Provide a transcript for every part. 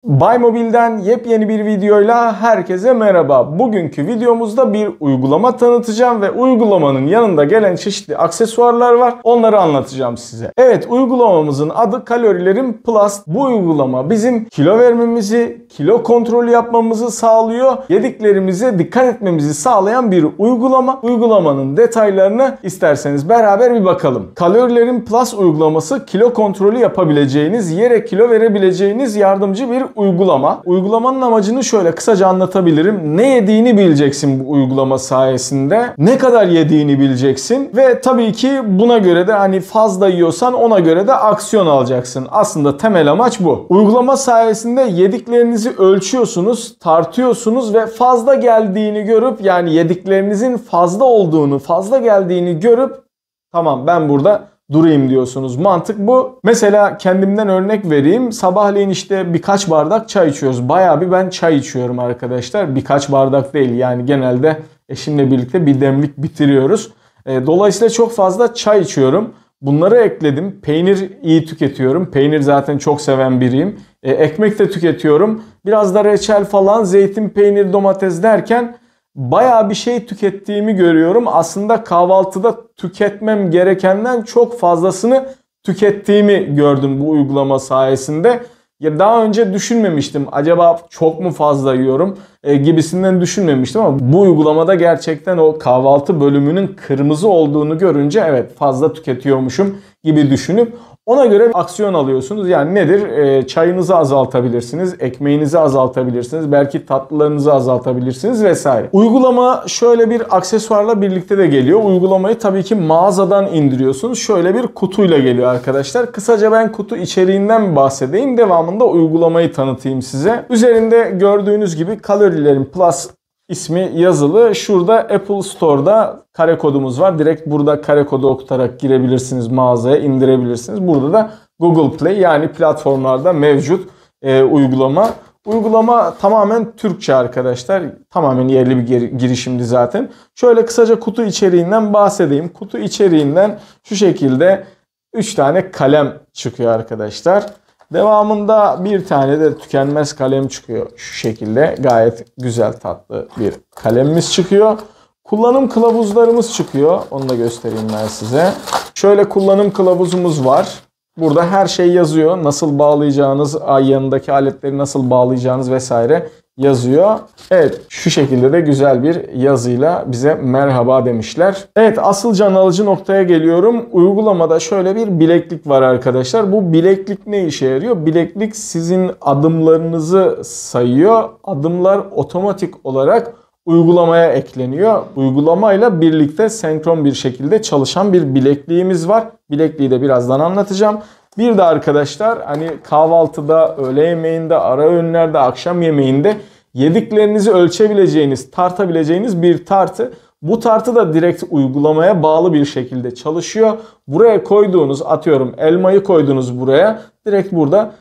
Buymobile'den yepyeni bir videoyla herkese merhaba. Bugünkü videomuzda bir uygulama tanıtacağım ve uygulamanın yanında gelen çeşitli aksesuarlar var. Onları anlatacağım size. Evet, uygulamamızın adı Kalorilerin Plus. Bu uygulama bizim kilo vermemizi, kilo kontrolü yapmamızı sağlıyor. Yediklerimize dikkat etmemizi sağlayan bir uygulama. Uygulamanın detaylarını isterseniz beraber bir bakalım. Kalorilerin Plus uygulaması kilo kontrolü yapabileceğiniz, yiyerek kilo verebileceğiniz yardımcı bir uygulama. Uygulamanın amacını şöyle kısaca anlatabilirim. Ne yediğini bileceksin bu uygulama sayesinde. Ne kadar yediğini bileceksin ve tabii ki buna göre de hani fazla yiyorsan ona göre de aksiyon alacaksın. Aslında temel amaç bu. Uygulama sayesinde yediklerinizi ölçüyorsunuz, tartıyorsunuz ve fazla geldiğini görüp, yani yediklerinizin fazla olduğunu, fazla geldiğini görüp tamam ben burada durayım diyorsunuz. Mantık bu. Mesela kendimden örnek vereyim. Sabahleyin işte birkaç bardak çay içiyoruz. Bayağı bir ben çay içiyorum arkadaşlar. Birkaç bardak değil, yani genelde eşimle birlikte bir demlik bitiriyoruz. Dolayısıyla çok fazla çay içiyorum. Bunları ekledim. Peynir iyi tüketiyorum. Peynir zaten çok seven biriyim. Ekmek de tüketiyorum. Biraz da reçel falan, zeytin, peynir, domates derken bayağı bir şey tükettiğimi görüyorum. Aslında kahvaltıda tüketmem gerekenden çok fazlasını tükettiğimi gördüm bu uygulama sayesinde. Ya daha önce düşünmemiştim. Acaba çok mu fazla yiyorum gibisinden düşünmemiştim ama bu uygulamada gerçekten o kahvaltı bölümünün kırmızı olduğunu görünce evet fazla tüketiyormuşum gibi düşünüp ona göre aksiyon alıyorsunuz. Yani nedir? Çayınızı azaltabilirsiniz, ekmeğinizi azaltabilirsiniz, belki tatlılarınızı azaltabilirsiniz vesaire. Uygulama şöyle bir aksesuarla birlikte de geliyor. Uygulamayı tabii ki mağazadan indiriyorsunuz. Şöyle bir kutuyla geliyor arkadaşlar. Kısaca ben kutu içeriğinden bahsedeyim. Devamında uygulamayı tanıtayım size. Üzerinde gördüğünüz gibi Kalorilerin Plus İsmi yazılı. Şurada Apple Store'da kare kodumuz var. Direkt burada kare kodu okutarak girebilirsiniz, mağazaya indirebilirsiniz. Burada da Google Play, yani platformlarda mevcut uygulama. Uygulama tamamen Türkçe arkadaşlar. Tamamen yerli bir girişimdi zaten. Şöyle kısaca kutu içeriğinden bahsedeyim. Kutu içeriğinden şu şekilde 3 tane kalem çıkıyor arkadaşlar. Devamında bir tane de tükenmez kalem çıkıyor. Şu şekilde gayet güzel, tatlı bir kalemimiz çıkıyor. Kullanım kılavuzlarımız çıkıyor. Onu da göstereyim ben size. Şöyle kullanım kılavuzumuz var. Burada her şey yazıyor. Nasıl bağlayacağınız, yanındaki aletleri nasıl bağlayacağınız vesaire yazıyor. Evet, şu şekilde de güzel bir yazıyla bize merhaba demişler. Evet, asıl can alıcı noktaya geliyorum. Uygulamada şöyle bir bileklik var arkadaşlar. Bu bileklik ne işe yarıyor? Bileklik sizin adımlarınızı sayıyor. Adımlar otomatik olarak uygulamaya ekleniyor. Uygulamayla birlikte senkron bir şekilde çalışan bir bilekliğimiz var. Bilekliği de birazdan anlatacağım. Bir de arkadaşlar hani kahvaltıda, öğle yemeğinde, ara öğünlerde, akşam yemeğinde yediklerinizi ölçebileceğiniz, tartabileceğiniz bir tartı. Bu tartı da direkt uygulamaya bağlı bir şekilde çalışıyor. Buraya koyduğunuz, atıyorum elmayı koydunuz buraya. Direkt burada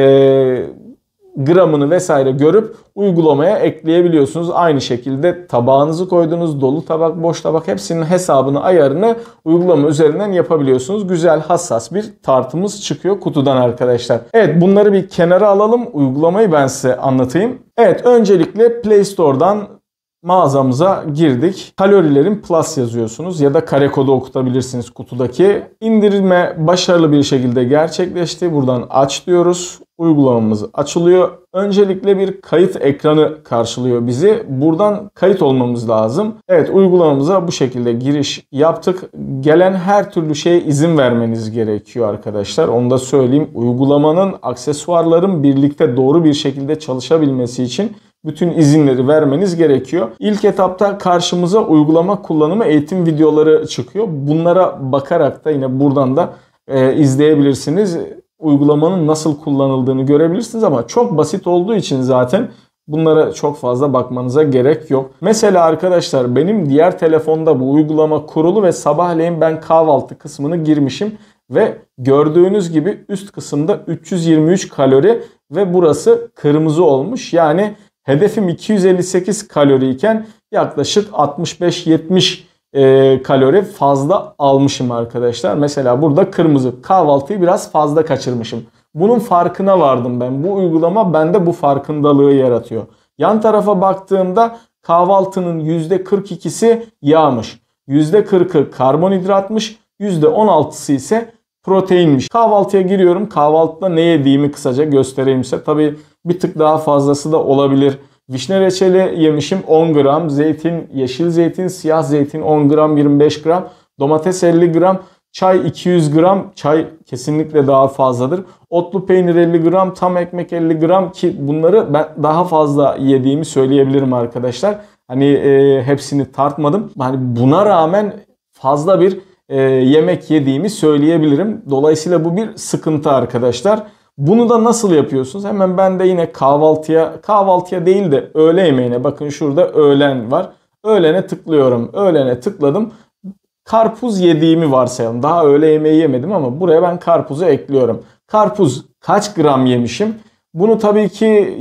gramını vesaire görüp uygulamaya ekleyebiliyorsunuz. Aynı şekilde tabağınızı koydunuz, dolu tabak, boş tabak, hepsinin hesabını, ayarını uygulama üzerinden yapabiliyorsunuz. Güzel, hassas bir tartımız çıkıyor kutudan arkadaşlar. Evet, bunları bir kenara alalım. Uygulamayı ben size anlatayım. Evet, öncelikle Play Store'dan mağazamıza girdik. Kalorilerin Plus yazıyorsunuz ya da kare kodu okutabilirsiniz kutudaki. İndirme başarılı bir şekilde gerçekleşti. Buradan aç diyoruz. Uygulamamız açılıyor. Öncelikle bir kayıt ekranı karşılıyor bizi. Buradan kayıt olmamız lazım. Evet, uygulamamıza bu şekilde giriş yaptık. Gelen her türlü şeye izin vermeniz gerekiyor arkadaşlar. Onu da söyleyeyim. Uygulamanın, aksesuarların birlikte doğru bir şekilde çalışabilmesi için bütün izinleri vermeniz gerekiyor. İlk etapta karşımıza uygulama kullanımı eğitim videoları çıkıyor. Bunlara bakarak da yine buradan da izleyebilirsiniz. Uygulamanın nasıl kullanıldığını görebilirsiniz ama çok basit olduğu için zaten bunlara çok fazla bakmanıza gerek yok. Mesela arkadaşlar benim diğer telefonda bu uygulama kurulu ve sabahleyin ben kahvaltı kısmını girmişim ve gördüğünüz gibi üst kısımda 323 kalori ve burası kırmızı olmuş. Yani hedefim 258 kalori iken yaklaşık 65-70 kalori fazla almışım arkadaşlar. Mesela burada kırmızı, kahvaltıyı biraz fazla kaçırmışım. Bunun farkına vardım ben. Bu uygulama bende bu farkındalığı yaratıyor. Yan tarafa baktığımda kahvaltının %42'si yağmış. %40'ı karbonhidratmış. %16'sı ise proteinmiş. Kahvaltıya giriyorum. Kahvaltıda ne yediğimi kısaca göstereyim size. Tabii bir tık daha fazlası da olabilir. Vişne reçeli yemişim 10 gram. Zeytin, yeşil zeytin, siyah zeytin 10 gram 25 gram. Domates 50 gram. Çay 200 gram. Çay kesinlikle daha fazladır. Otlu peynir 50 gram. Tam ekmek 50 gram ki bunları ben daha fazla yediğimi söyleyebilirim arkadaşlar. Hani hepsini tartmadım. Hani buna rağmen fazla bir yemek yediğimi söyleyebilirim. Dolayısıyla bu bir sıkıntı arkadaşlar. Bunu da nasıl yapıyorsunuz? Hemen ben de yine kahvaltıya değil de öğle yemeğine, bakın şurada öğlen var. Öğlene tıklıyorum. Öğlene tıkladım. Karpuz yediğimi varsayalım. Daha öğle yemeği yemedim ama buraya ben karpuzu ekliyorum. Karpuz kaç gram yemişim? Bunu tabii ki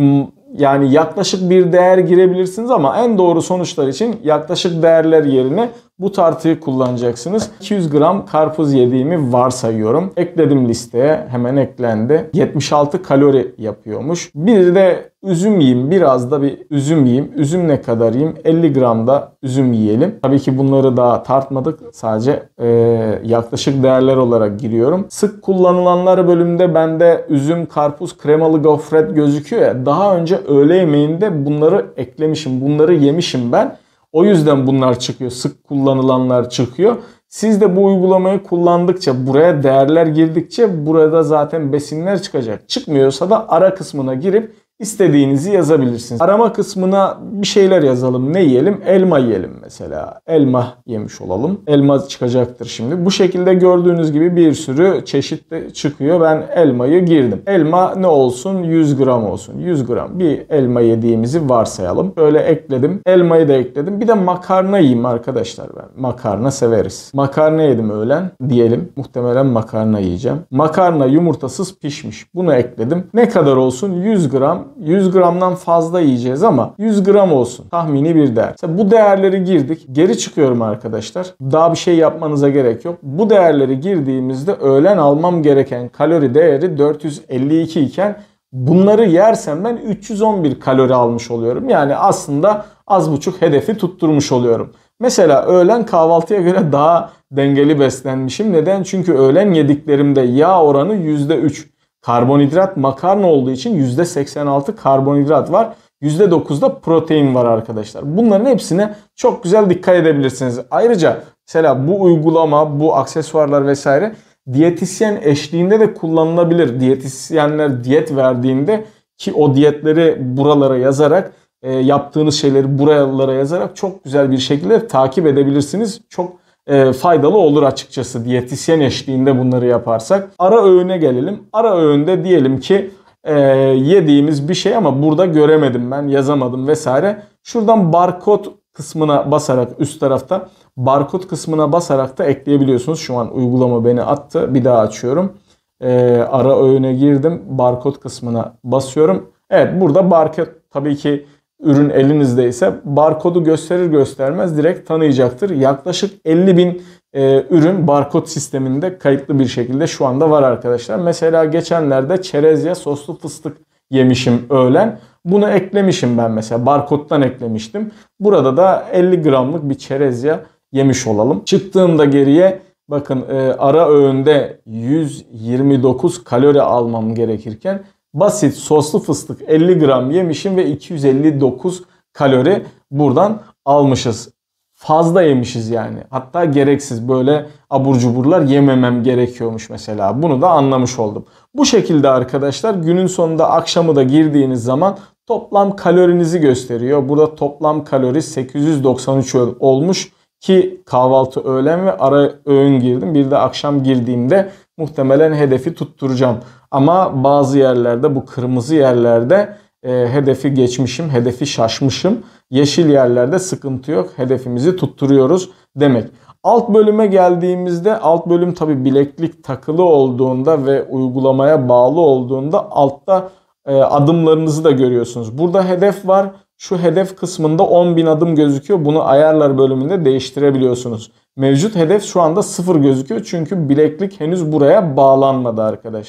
yani yaklaşık bir değer girebilirsiniz ama en doğru sonuçlar için yaklaşık değerler yerine bu tartıyı kullanacaksınız. 200 gram karpuz yediğimi varsayıyorum. Ekledim listeye. Hemen eklendi. 76 kalori yapıyormuş. Bir de üzüm yiyeyim. Biraz da bir üzüm yiyeyim. Üzüm ne kadar yiyeyim? 50 gram da üzüm yiyelim. Tabii ki bunları daha tartmadık. Sadece yaklaşık değerler olarak giriyorum. Sık kullanılanlar bölümünde bende üzüm, karpuz, kremalı gofret gözüküyor ya. Daha önce öğle yemeğinde bunları eklemişim. Bunları yemişim ben. O yüzden bunlar çıkıyor. Sık kullanılanlar çıkıyor. Siz de bu uygulamayı kullandıkça, buraya değerler girdikçe burada zaten besinler çıkacak. Çıkmıyorsa da ara kısmına girip istediğinizi yazabilirsiniz. Arama kısmına bir şeyler yazalım. Ne yiyelim? Elma yiyelim mesela. Elma yemiş olalım. Elma çıkacaktır şimdi. Bu şekilde gördüğünüz gibi bir sürü çeşit de çıkıyor. Ben elmayı girdim. Elma ne olsun? 100 gram olsun. 100 gram bir elma yediğimizi varsayalım. Böyle ekledim. Elmayı da ekledim. Bir de makarna yiyeyim arkadaşlar ben. Makarna severiz. Makarna yedim öğlen diyelim. Muhtemelen makarna yiyeceğim. Makarna yumurtasız pişmiş. Bunu ekledim. Ne kadar olsun? 100 gram. 100 gramdan fazla yiyeceğiz ama 100 gram olsun. Tahmini bir değer. Mesela bu değerleri girdik. Geri çıkıyorum arkadaşlar. Daha bir şey yapmanıza gerek yok. Bu değerleri girdiğimizde öğlen almam gereken kalori değeri 452 iken bunları yersem ben 311 kalori almış oluyorum. Yani aslında az buçuk hedefi tutturmuş oluyorum. Mesela öğlen kahvaltıya göre daha dengeli beslenmişim. Neden? Çünkü öğlen yediklerimde yağ oranı %3. Karbonhidrat makarna olduğu için %86 karbonhidrat var. %9'da protein var arkadaşlar. Bunların hepsine çok güzel dikkat edebilirsiniz. Ayrıca mesela bu uygulama, bu aksesuarlar vesaire diyetisyen eşliğinde de kullanılabilir. Diyetisyenler diyet verdiğinde ki o diyetleri buralara yazarak, yaptığınız şeyleri buralara yazarak çok güzel bir şekilde takip edebilirsiniz. Çok faydalı olur açıkçası diyetisyen eşliğinde bunları yaparsak. Ara öğüne gelelim. Ara öğünde diyelim ki yediğimiz bir şey ama burada göremedim ben, yazamadım vesaire. Şuradan barkod kısmına basarak üst tarafta barkod kısmına basarak da ekleyebiliyorsunuz. Şu an uygulama beni attı. Bir daha açıyorum. Ara öğüne girdim. Barkod kısmına basıyorum. Evet, burada barkod tabii ki ürün elinizdeyse barkodu gösterir göstermez direkt tanıyacaktır. Yaklaşık 50.000 ürün barkod sisteminde kayıtlı bir şekilde şu anda var arkadaşlar. Mesela geçenlerde çerezya soslu fıstık yemişim öğlen. Bunu eklemişim ben mesela. Barkodtan eklemiştim. Burada da 50 gramlık bir çerezya yemiş olalım. Çıktığımda geriye bakın ara öğünde 129 kalori almam gerekirken basit soslu fıstık 50 gram yemişim ve 259 kalori buradan almışız. Fazla yemişiz yani. Hatta gereksiz böyle abur cuburlar yememem gerekiyormuş mesela. Bunu da anlamış oldum. Bu şekilde arkadaşlar günün sonunda akşamı da girdiğiniz zaman toplam kalorinizi gösteriyor. Burada toplam kalori 893 olmuş ki kahvaltı, öğlen ve ara öğün girdim. Bir de akşam girdiğimde muhtemelen hedefi tutturacağım. Ama bazı yerlerde, bu kırmızı yerlerde hedefi geçmişim, hedefi şaşmışım. Yeşil yerlerde sıkıntı yok. Hedefimizi tutturuyoruz demek. Alt bölüme geldiğimizde, alt bölüm tabi bileklik takılı olduğunda ve uygulamaya bağlı olduğunda altta adımlarınızı da görüyorsunuz. Burada hedef var. Şu hedef kısmında 10.000 adım gözüküyor. Bunu ayarlar bölümünde değiştirebiliyorsunuz. Mevcut hedef şu anda 0 gözüküyor. Çünkü bileklik henüz buraya bağlanmadı arkadaşlar.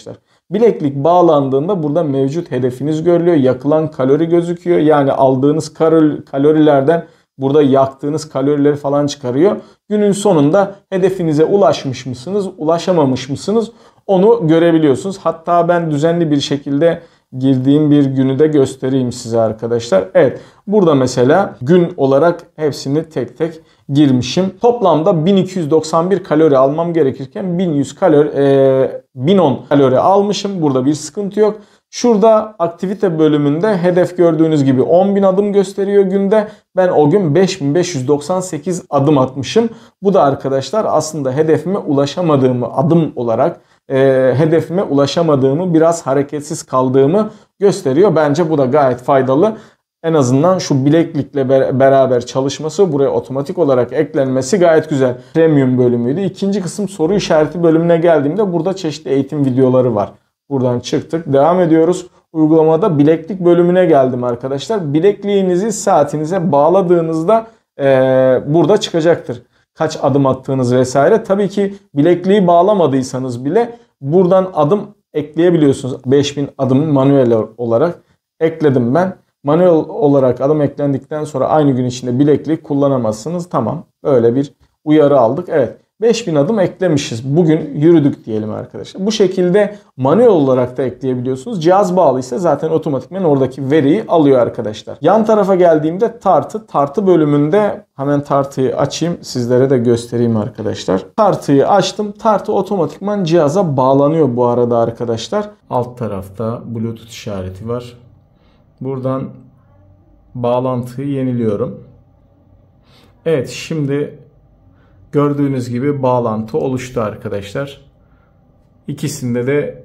Bileklik bağlandığında burada mevcut hedefiniz görülüyor. Yakılan kalori gözüküyor. Yani aldığınız kalorilerden burada yaktığınız kalorileri falan çıkarıyor. Günün sonunda hedefinize ulaşmış mısınız, ulaşamamış mısınız onu görebiliyorsunuz. Hatta ben düzenli bir şekilde girdiğim bir günü de göstereyim size arkadaşlar. Evet, burada mesela gün olarak hepsini tek tek girmişim. Toplamda 1291 kalori almam gerekirken 1010 kalori almışım. Burada bir sıkıntı yok. Şurada aktivite bölümünde hedef gördüğünüz gibi 10.000 adım gösteriyor günde. Ben o gün 5598 adım atmışım. Bu da arkadaşlar aslında hedefime ulaşamadığımı adım olarak hedefime ulaşamadığımı, biraz hareketsiz kaldığımı gösteriyor. Bence bu da gayet faydalı. En azından şu bileklikle beraber çalışması, buraya otomatik olarak eklenmesi gayet güzel. Premium bölümüydü. İkinci kısım soru işareti bölümüne geldiğimde burada çeşitli eğitim videoları var. Buradan çıktık. Devam ediyoruz. Uygulamada bileklik bölümüne geldim arkadaşlar. Bilekliğinizi saatinize bağladığınızda burada çıkacaktır. Kaç adım attığınız vesaire. Tabii ki bilekliği bağlamadıysanız bile buradan adım ekleyebiliyorsunuz. 5000 adımı manuel olarak ekledim ben. Manuel olarak adım eklendikten sonra aynı gün içinde bileklik kullanamazsınız. Tamam. Öyle bir uyarı aldık. Evet. 5000 adım eklemişiz. Bugün yürüdük diyelim arkadaşlar. Bu şekilde manuel olarak da ekleyebiliyorsunuz. Cihaz bağlıysa zaten otomatikman oradaki veriyi alıyor arkadaşlar. Yan tarafa geldiğimde tartı bölümünde hemen tartıyı açayım. Sizlere de göstereyim arkadaşlar. Tartıyı açtım. Tartı otomatikman cihaza bağlanıyor bu arada arkadaşlar. Alt tarafta Bluetooth işareti var. Buradan bağlantıyı yeniliyorum. Evet, şimdi gördüğünüz gibi bağlantı oluştu arkadaşlar. İkisinde de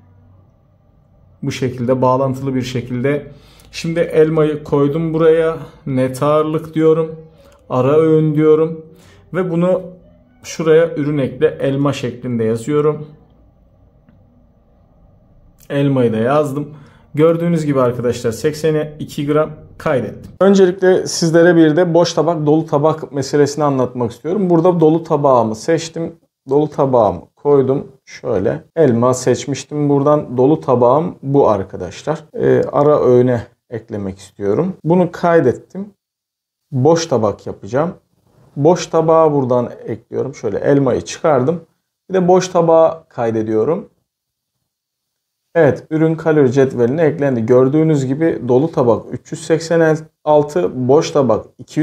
bu şekilde bağlantılı bir şekilde. Şimdi elmayı koydum buraya. Net ağırlık diyorum. Ara öğün diyorum. Ve bunu şuraya ürün ekle elma şeklinde yazıyorum. Elmayı da yazdım. Gördüğünüz gibi arkadaşlar 82 gram kaydettim. Öncelikle sizlere bir de boş tabak dolu tabak meselesini anlatmak istiyorum. Burada dolu tabağımı seçtim. Dolu tabağımı koydum. Şöyle elma seçmiştim. Buradan dolu tabağım bu arkadaşlar. Ara öğüne eklemek istiyorum. Bunu kaydettim. Boş tabak yapacağım. Boş tabağı buradan ekliyorum. Şöyle elmayı çıkardım. Bir de boş tabağı kaydediyorum. Evet, ürün kalori cetveline eklendi. Gördüğünüz gibi dolu tabak 386, boş tabak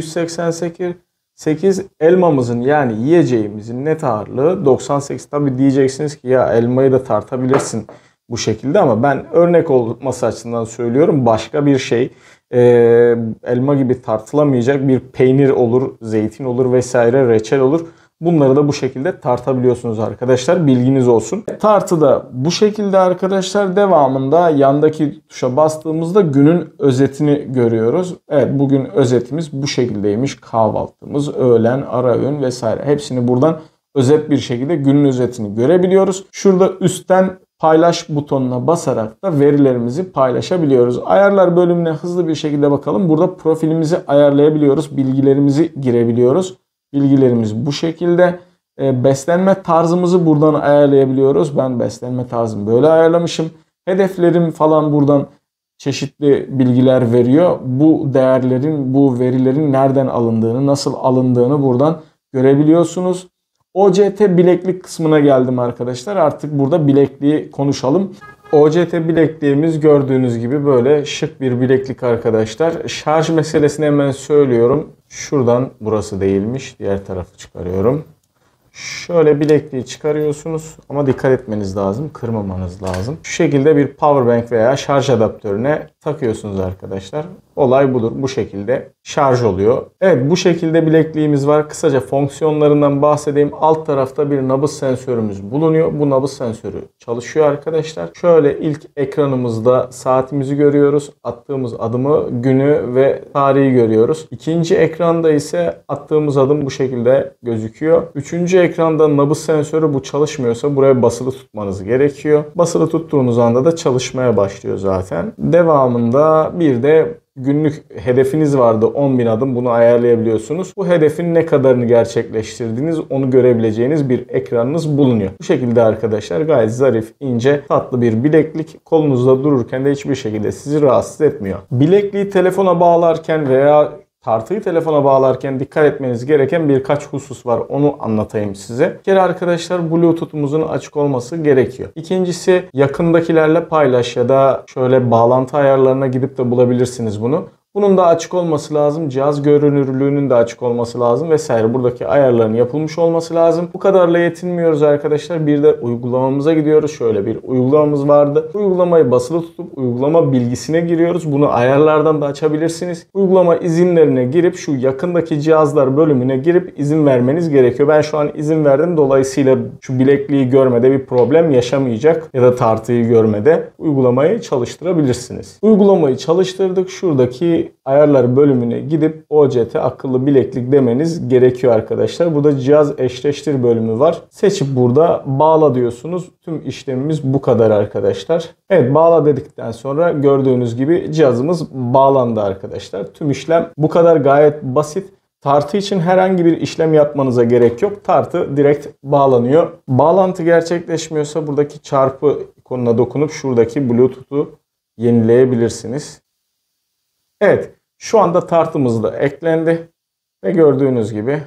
288, elmamızın yani yiyeceğimizin net ağırlığı 98. Tabi diyeceksiniz ki ya elmayı da tartabilirsin bu şekilde ama ben örnek olması açısından söylüyorum. Başka bir şey elma gibi tartılamayacak bir peynir olur, zeytin olur vesaire, reçel olur. Bunları da bu şekilde tartabiliyorsunuz arkadaşlar. Bilginiz olsun. Tartı da bu şekilde arkadaşlar. Devamında yandaki tuşa bastığımızda günün özetini görüyoruz. Evet, bugün özetimiz bu şekildeymiş. Kahvaltımız, öğlen, ara öğün vesaire. Hepsini buradan özet bir şekilde günün özetini görebiliyoruz. Şurada üstten paylaş butonuna basarak da verilerimizi paylaşabiliyoruz. Ayarlar bölümüne hızlı bir şekilde bakalım. Burada profilimizi ayarlayabiliyoruz. Bilgilerimizi girebiliyoruz. Bilgilerimiz bu şekilde. Beslenme tarzımızı buradan ayarlayabiliyoruz. Ben beslenme tarzımı böyle ayarlamışım. Hedeflerim falan buradan çeşitli bilgiler veriyor. Bu değerlerin, bu verilerin nereden alındığını, nasıl alındığını buradan görebiliyorsunuz. OCT bileklik kısmına geldim arkadaşlar. Artık burada bilekliği konuşalım. OCT bilekliğimiz gördüğünüz gibi böyle şık bir bileklik arkadaşlar. Şarj meselesini hemen söylüyorum. Şuradan, burası değilmiş. Diğer tarafı çıkarıyorum. Şöyle bilekliği çıkarıyorsunuz ama dikkat etmeniz lazım. Kırmamanız lazım. Şu şekilde bir powerbank veya şarj adaptörüne takıyorsunuz arkadaşlar. Olay budur. Bu şekilde şarj oluyor. Evet, bu şekilde bilekliğimiz var. Kısaca fonksiyonlarından bahsedeyim. Alt tarafta bir nabız sensörümüz bulunuyor. Bu nabız sensörü çalışıyor arkadaşlar. Şöyle ilk ekranımızda saatimizi görüyoruz. Attığımız adımı, günü ve tarihi görüyoruz. İkinci ekranda ise attığımız adım bu şekilde gözüküyor. Üçüncü ekranda nabız sensörü, bu çalışmıyorsa buraya basılı tutmanız gerekiyor. Basılı tuttuğunuz anda da çalışmaya başlıyor zaten. Devamında bir de günlük hedefiniz vardı 10.000 adım, bunu ayarlayabiliyorsunuz. Bu hedefin ne kadarını gerçekleştirdiğiniz onu görebileceğiniz bir ekranınız bulunuyor. Bu şekilde arkadaşlar gayet zarif, ince, tatlı bir bileklik. Kolunuzda dururken de hiçbir şekilde sizi rahatsız etmiyor. Bilekliği telefona bağlarken veya tartıyı telefona bağlarken dikkat etmeniz gereken birkaç husus var. Onu anlatayım size. Bir kere arkadaşlar Bluetooth'umuzun açık olması gerekiyor. İkincisi yakındakilerle paylaş ya da şöyle bağlantı ayarlarına gidip de bulabilirsiniz bunu. Bunun da açık olması lazım. Cihaz görünürlüğünün de açık olması lazım vesaire. Buradaki ayarların yapılmış olması lazım. Bu kadarla yetinmiyoruz arkadaşlar. Bir de uygulamamıza gidiyoruz. Şöyle bir uygulamamız vardı. Uygulamayı basılı tutup uygulama bilgisine giriyoruz. Bunu ayarlardan da açabilirsiniz. Uygulama izinlerine girip şu yakındaki cihazlar bölümüne girip izin vermeniz gerekiyor. Ben şu an izin verdim. Dolayısıyla şu bilekliği görmede bir problem yaşamayacak ya da tartıyı görmede uygulamayı çalıştırabilirsiniz. Uygulamayı çalıştırdık. Şuradaki ayarlar bölümüne gidip OCT akıllı bileklik demeniz gerekiyor arkadaşlar. Burada cihaz eşleştir bölümü var. Seçip burada bağla diyorsunuz. Tüm işlemimiz bu kadar arkadaşlar. Evet, bağla dedikten sonra gördüğünüz gibi cihazımız bağlandı arkadaşlar. Tüm işlem bu kadar, gayet basit. Tartı için herhangi bir işlem yapmanıza gerek yok. Tartı direkt bağlanıyor. Bağlantı gerçekleşmiyorsa buradaki çarpı ikonuna dokunup şuradaki Bluetooth'u yenileyebilirsiniz. Evet, şu anda tartımız da eklendi ve gördüğünüz gibi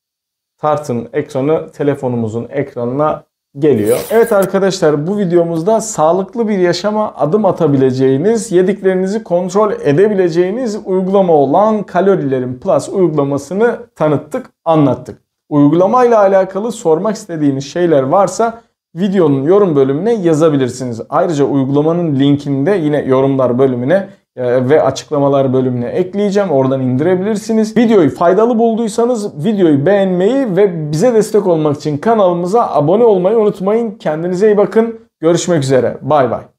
tartının ekranı telefonumuzun ekranına geliyor. Evet arkadaşlar, bu videomuzda sağlıklı bir yaşama adım atabileceğiniz, yediklerinizi kontrol edebileceğiniz uygulama olan Kalorilerin Plus uygulamasını tanıttık, anlattık. Uygulamayla alakalı sormak istediğiniz şeyler varsa videonun yorum bölümüne yazabilirsiniz. Ayrıca uygulamanın linkini de yine yorumlar bölümüne ve açıklamalar bölümüne ekleyeceğim. Oradan indirebilirsiniz. Videoyu faydalı bulduysanız videoyu beğenmeyi ve bize destek olmak için kanalımıza abone olmayı unutmayın. Kendinize iyi bakın. Görüşmek üzere. Bay bay.